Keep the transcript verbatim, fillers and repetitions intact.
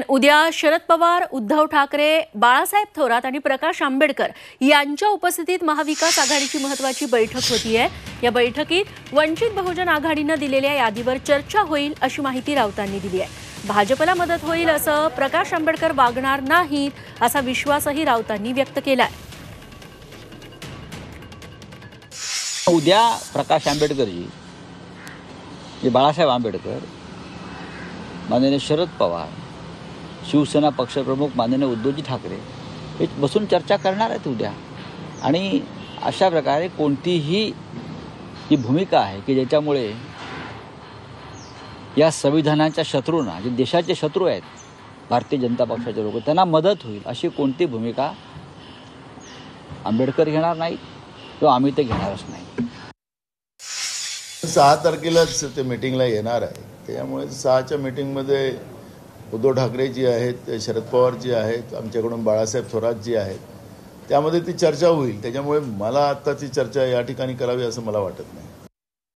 उद्या शरद पवार, उद्धव ठाकरे, बाळासाहेब थोरात आणि प्रकाश आंबेडकर यांच्या उपस्थितीत महाविकास आघाडीची महत्त्वाची बैठक होतीये। या बैठकीत वंचित बहुजन आघाडीने दिलेल्या यादीवर चर्चा होईल अशी माहिती राऊतांनी दिली आहे। भाजपला मदत होईल असं प्रकाश आंबेडकर वागणार नाहीत असा विश्वासही राऊतांनी व्यक्त केलाय। उद्या प्रकाश आंबेडकरजी, जे बाळासाहेब आंबेडकर, माननीय शरद पवार, शिवसेना पक्षप्रमुख माननीय उद्धवजी ठाकरे हे बसून चर्चा करणार आहेत उद्या। आणि अशा प्रकारे कोणतीही ही भूमिका आहे की ज्याच्यामुळे या संविधानाच्या शत्रूंना, जे देशाचे शत्रू आहेत भारतीय जनता पक्षाचे लोक, त्यांना मदत होईल अशी कोणती भूमिका आंबेडकर घेणार नाहीत किंवा आम्ही ते घेणारच नाही। सहा तारखेलाच ते मीटिंगला येणार आहे, त्यामुळे सहाच्या मीटिंगमध्ये उद्धव ठाकरे जी आहेत, शरद पवार जी आहेत, आमच्याकडून बाळासाहेब थोरात जी आहेत, त्यामध्ये ती चर्चा होईल। त्याच्यामुळे मला आता ती चर्चा या ठिकाणी करावी असं मला वाटत नाही।